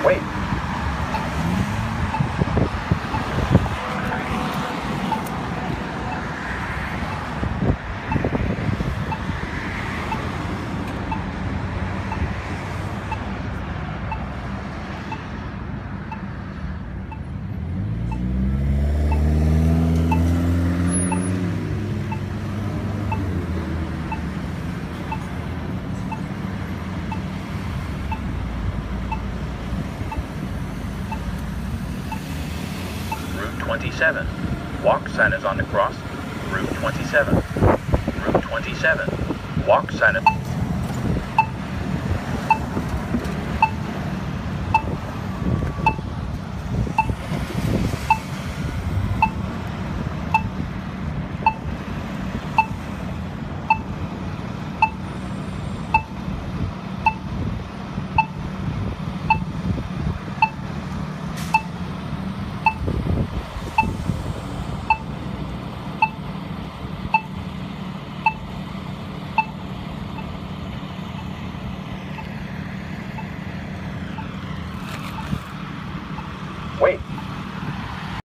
Wait. Route 27. Walk sign is on the cross. Route 27. Route 27. Walk sign is...